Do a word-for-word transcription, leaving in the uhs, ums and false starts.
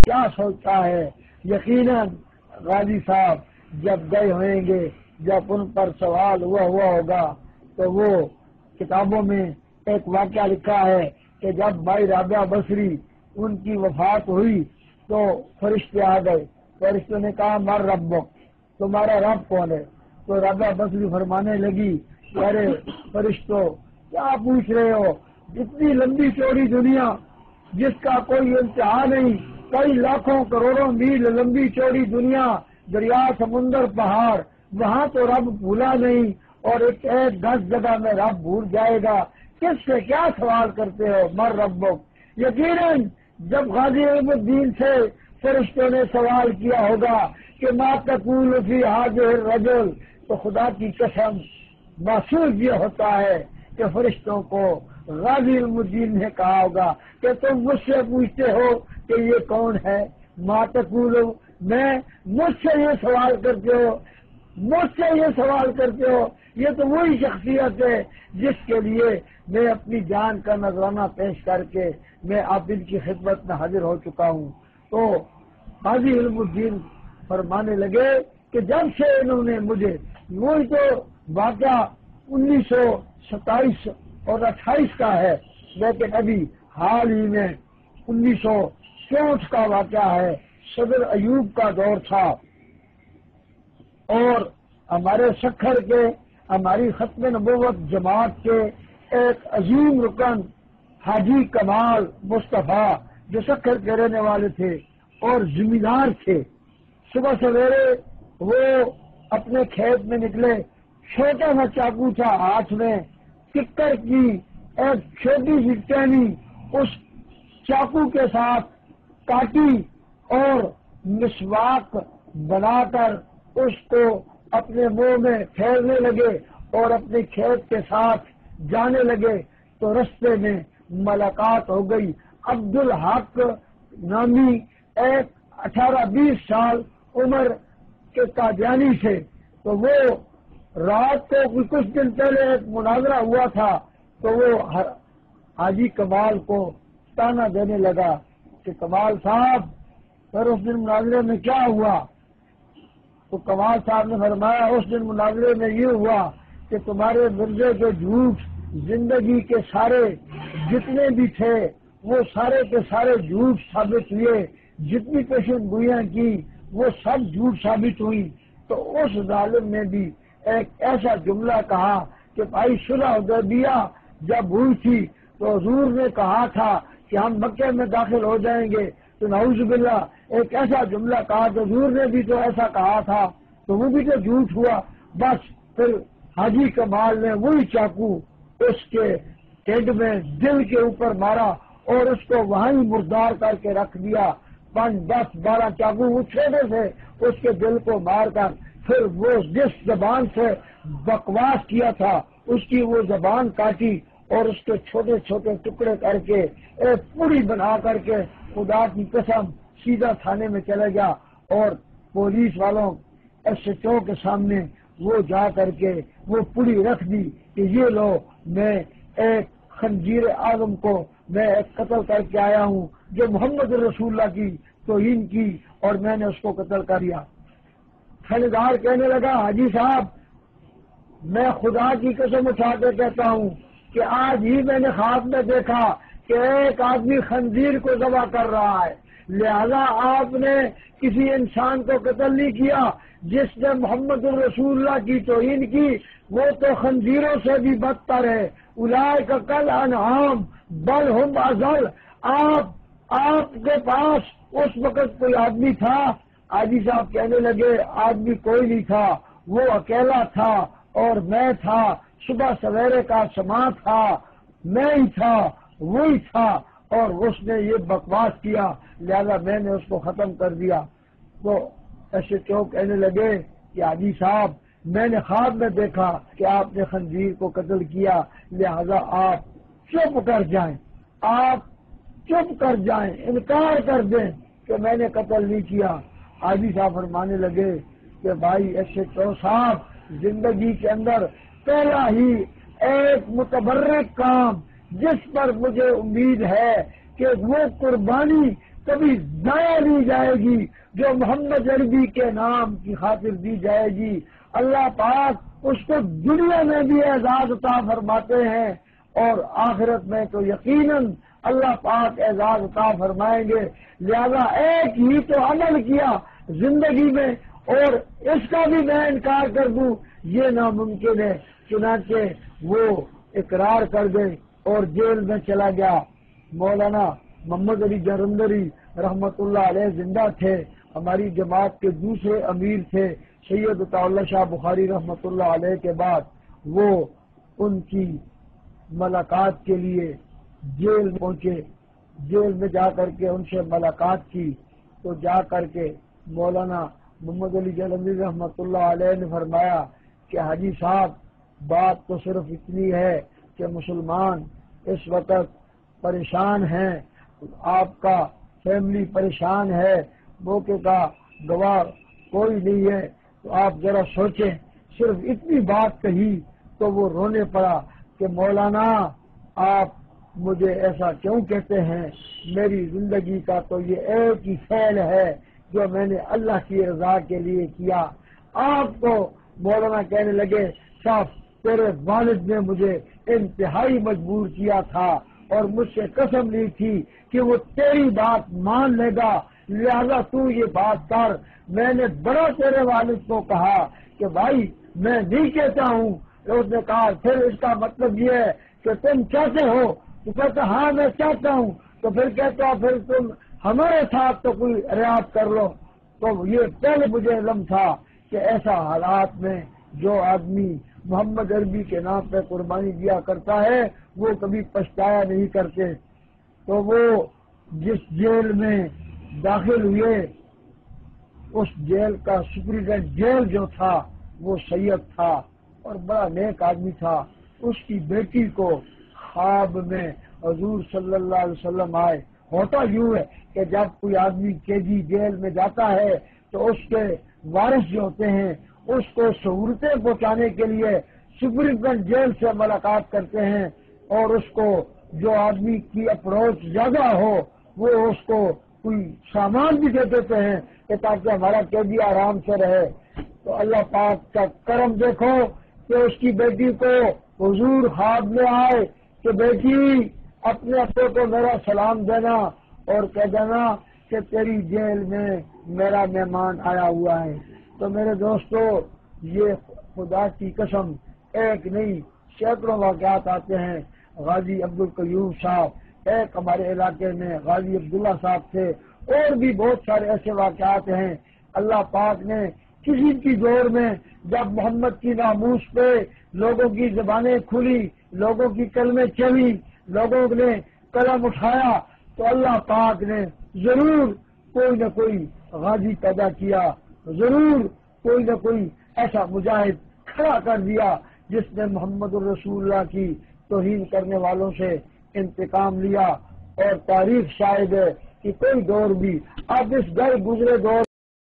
کیا سوچتا ہے؟ یقیناً غازی صاحب جب گئے ہوئیں گے، جب ان پر سوال ہوا ہوا ہوگا تو وہ کتابوں میں ایک واقعہ لکھا ہے کہ جب بھائی رابعہ بصری ان کی وفات ہوئی تو فرشتے آ گئے، فرشتوں نے کہا مر ربک، تمہارا رب کون ہے؟ تو رابعہ بصری فرمانے لگی کہ ارے فرشتوں کیا پوچھ رہے ہو، اتنی لمبی چوڑی دنیا جس کا کوئی انتہا نہیں، کئی لاکھوں کروڑوں میل لمبی چوڑی دنیا، دریا سمندر پہاڑ، وہاں تو رب بھولا نہیں، اور ایک ایک دس جگہ میں رب بھول جائے گا، کس سے کیا سوال کرتے ہو؟ مر ربک۔ یقیناً جب غازی علم الدین سے فرشتوں نے سوال کیا ہوگا کہ ما تقول فی ھذہ الرجل، تو خدا کی قسم محسوس یہ ہوتا ہے کہ فرشتوں کو غازی علم الدین نے کہا ہوگا کہ تم مجھ سے پوچھتے ہو کہ یہ کون ہے؟ ما تقول، میں مجھ سے یہ سوال کرتے ہو، مجھ سے یہ سوال کرتے ہو؟ یہ تو وہی شخصیت ہے جس کے لیے میں اپنی جان کا نذرانہ پیش کر کے میں آپ ان کی خدمت میں حاضر ہو چکا ہوں۔ تو غازی علم الدین فرمانے لگے کہ جب سے انہوں نے مجھے، وہی تو واقعہ انیس سو ستائیس اور اٹھائیس کا ہے، لیکن ابھی حال ہی میں انیس سو چونسٹھ کا واقعہ ہے، صدر ایوب کا دور تھا، اور ہمارے سکھر کے، ہماری ختم نبوت جماعت کے ایک عظیم رکن حاجی کمال مصطفیٰ جو سکھر کے رہنے والے تھے اور زمیندار تھے، صبح سویرے وہ اپنے کھیت میں نکلے، چھوٹا سا چاقو تھا ہاتھ میں، ککر کی ایک چھوٹی سی ٹہنی اس چاقو کے ساتھ کاٹی اور مسواک بنا کر اس کو اپنے منہ میں پھیرنے لگے اور اپنے کھیت کے ساتھ جانے لگے، تو رستے میں ملاقات ہو گئی عبد الحق نامی ایک اٹھارہ بیس سال عمر کے قادیانی سے۔ تو وہ رات کو کچھ دن پہلے ایک مناظرہ ہوا تھا، تو وہ حاجی کمال کو تانا دینے لگا کہ کمال صاحب پھر اس دن مناظرے میں کیا ہوا؟ تو کمال صاحب نے فرمایا اس دن مناظرے میں یہ ہوا کہ تمہارے مرزے کے جھوٹ زندگی کے سارے جتنے بھی تھے وہ سارے کے سارے جھوٹ ثابت ہوئے، جتنی پیشن گوئیاں کی وہ سب جھوٹ ثابت ہوئی۔ تو اس ظالم نے بھی ایک ایسا جملہ کہا کہ بھائی صلح حدیبیہ جب ہوئی تھی تو حضور نے کہا تھا کہ ہم مکے میں داخل ہو جائیں گے، تو نعوذ باللہ ایک ایسا جملہ کہا تو حضور نے بھی تو ایسا کہا تھا، تو وہ بھی تو جھوٹ ہوا۔ بس پھر حاجی کمال نے وہی چاقو اس کے ٹھڈ میں دل کے اوپر مارا اور اس کو وہیں مردار کر کے رکھ دیا، پانچ دس بارہ چاقو وہ چھوٹے سے اس کے دل کو مار کر، پھر وہ جس زبان سے بکواس کیا تھا اس کی وہ زبان کاٹی اور اس کے چھوٹے چھوٹے ٹکڑے کر کے ایک پوری بنا کر کے خدا کی قسم سیدھا تھانے میں چلے گیا، اور پولیس والوں ایس ایچ او کے سامنے وہ جا کر کے وہ پوری رکھ دی کہ یہ لو میں ایک خنزیر اعظم کو میں ایک قتل کر کے آیا ہوں جو محمد رسول اللہ کی توہین کی، اور میں نے اس کو قتل کر دیا۔ تھانے کہنے لگا حاجی صاحب میں خدا کی قسم اٹھا کے کہتا ہوں کہ آج ہی میں نے خواب میں دیکھا کہ ایک آدمی خنزیر کو ذبح کر رہا ہے، لہذا آپ نے کسی انسان کو قتل نہیں کیا جس نے محمد رسول اللہ کی توہین کی، وہ تو خنزیروں سے بھی بدتر ہے، اولئک کالانعام بل ہم اضل۔ آپ آپ کے پاس اس وقت کوئی آدمی تھا؟ حاجی صاحب کہنے لگے آدمی کوئی نہیں تھا، وہ اکیلا تھا اور میں تھا، صبح سویرے کا سما تھا، میں ہی تھا، وہی تھا، اور اس نے یہ بکواس کیا لہذا میں نے اس کو ختم کر دیا۔ تو ایسے چو کہنے لگے کہ حاجی صاحب میں نے خواب میں دیکھا کہ آپ نے خنزیر کو قتل کیا، لہذا آپ چپ کر جائیں، آپ چپ کر جائیں، انکار کر دیں کہ میں نے قتل نہیں کیا۔ حاجی صاحب فرمانے لگے کہ بھائی ایسے چو صاحب زندگی کے اندر پہلا ہی ایک متبرک کام جس پر مجھے امید ہے کہ وہ قربانی کبھی ضائع نہیں جائے گی جو محمد عربی کے نام کی خاطر دی جائے گی۔ اللہ پاک اس کو دنیا میں بھی اعزاز عطا فرماتے ہیں اور آخرت میں تو یقیناً اللہ پاک اعزاز عطا فرمائیں گے۔ لہذا ایک ہی تو عمل کیا زندگی میں اور اس کا بھی میں انکار کر دوں یہ ناممکن ہے۔ چنانچہ وہ اقرار کر گئے اور جیل میں چلا گیا۔ مولانا محمد علی جلندھری رحمت اللہ علیہ زندہ تھے، ہماری جماعت کے دوسرے امیر تھے سید عطا اللہ شاہ بخاری رحمت اللہ علیہ کے بعد۔ وہ ان کی ملاقات کے لیے جیل پہنچے، جیل میں جا کر کے ان سے ملاقات کی تو جا کر کے مولانا محمد علی جلندھری رحمت اللہ علیہ نے فرمایا کہ حاجی صاحب بات تو صرف اتنی ہے کہ مسلمان اس وقت پریشان ہیں، آپ کا فیملی پریشان ہے، موقع کا گواہ کوئی نہیں ہے، تو آپ ذرا سوچیں۔ صرف اتنی بات کہی تو وہ رونے پڑا کہ مولانا آپ مجھے ایسا کیوں کہتے ہیں، میری زندگی کا تو یہ ایک ہی فعل ہے جو میں نے اللہ کی رضا کے لیے کیا۔ آپ کو مولانا کہنے لگے صاحب تیرے والد نے مجھے انتہائی مجبور کیا تھا اور مجھ سے قسم لی تھی کہ وہ تیری بات مان لے گا، لہذا تو یہ بات کر۔ میں نے بڑا تیرے والد کو کہا کہ بھائی میں نہیں کہتا ہوں، اس نے کہا پھر اس کا مطلب یہ ہے کہ تم چاہتے ہو؟ تو کہتا ہاں میں چاہتا ہوں۔ تو پھر کہتا پھر تم ہمارے ساتھ تو کوئی ریاض کر لو۔ تو یہ پہلے مجھے علم تھا کہ ایسا حالات میں جو آدمی محمد عربی کے نام پہ قربانی دیا کرتا ہے وہ کبھی پچھتایا نہیں کرتے۔ تو وہ جس جیل میں داخل ہوئے اس جیل کا سپرنٹینڈنٹ جیل جو تھا وہ سید تھا اور بڑا نیک آدمی تھا۔ اس کی بیٹی کو خواب میں حضور صلی اللہ علیہ وسلم آئے۔ ہوتا یوں ہے کہ جب کوئی آدمی قیدی جیل میں جاتا ہے تو اس کے وارث جو ہوتے ہیں اس کو سہولتیں پہنچانے کے لیے سپرنٹینڈنٹ جیل سے ملاقات کرتے ہیں اور اس کو جو آدمی کی اپروچ زیادہ ہو وہ اس کو کوئی سامان بھی دے دیتے ہیں کہ تاکہ ہمارا قیدی آرام سے رہے۔ تو اللہ پاک کا کرم دیکھو کہ اس کی بیٹی کو حضور خواب میں آئے کہ بیٹی اپنے ابو کو میرا سلام دینا اور کہہ دینا کہ تیری جیل میں میرا مہمان آیا ہوا ہے۔ تو میرے دوستو یہ خدا کی قسم ایک نہیں سینکڑوں واقعات آتے ہیں۔ غازی عبد القیوم صاحب ایک ہمارے علاقے میں غازی عبداللہ صاحب تھے، اور بھی بہت سارے ایسے واقعات ہیں۔ اللہ پاک نے کسی کی دور میں جب محمد کی ناموس پہ لوگوں کی زبانیں کھلی، لوگوں کی کلمیں چلی، لوگوں نے قلم اٹھایا تو اللہ پاک نے ضرور کوئی نہ کوئی غازی پیدا کیا، ضرور کوئی نہ کوئی ایسا مجاہد کھڑا کر دیا جس نے محمد الرسول اللہ کی توہین کرنے والوں سے انتقام لیا۔ اور تاریخ شاہد ہے کہ کوئی دور بھی اب اس گئے گزرے دور